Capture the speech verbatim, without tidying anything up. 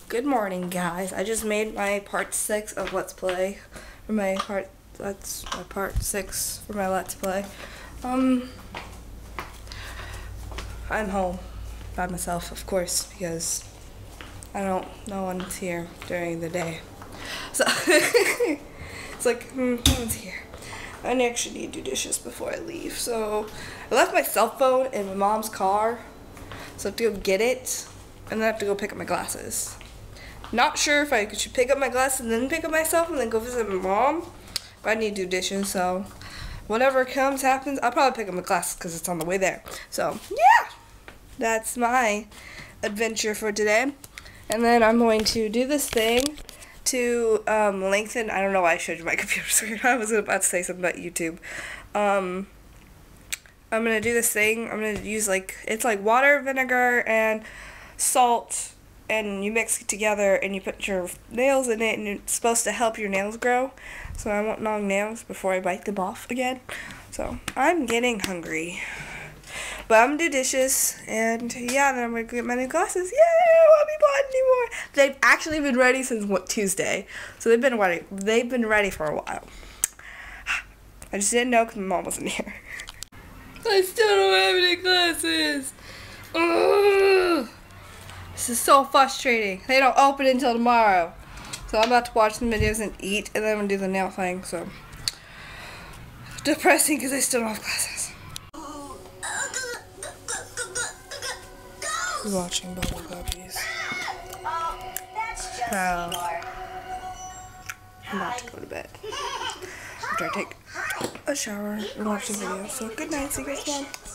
Good morning, guys. I just made my part six of Let's Play. For my part, that's my part six for my Let's Play. Um, I'm home by myself, of course, because I don't. No one's here during the day. So it's like hmm, no one's here. I actually need to do dishes before I leave. So I left my cell phone in my mom's car, so I have to go get it, and then I have to go pick up my glasses. Not sure if I should pick up my glasses and then pick up myself and then go visit my mom, but I need to do dishes, so whatever comes, happens. I'll probably pick up my glasses because it's on the way there. So, yeah, that's my adventure for today. And then I'm going to do this thing to um, lengthen. I don't know why I showed you my computer screen. I was about to say something about YouTube. Um, I'm going to do this thing. I'm going to use, like, it's like water, vinegar, and salt, and you mix it together and you put your nails in it, and it's supposed to help your nails grow. So I want long nails before I bite them off again. So I'm getting hungry. But I'm gonna do dishes, and yeah, then I'm gonna get my new glasses. Yay, I won't be blind anymore. They've actually been ready since what, Tuesday. So they've been ready. They've been ready for a while. I just didn't know because my mom wasn't here. I still don't have any glasses. Ugh. This is so frustrating. They don't open until tomorrow. So I'm about to watch some videos and eat, and then I'm going to do the nail thing. So depressing because I still don't have glasses. We're watching Bubble Puppies. Um, I'm about to go to bed. After I take a shower and watch the video. So good night. See you guys tomorrow.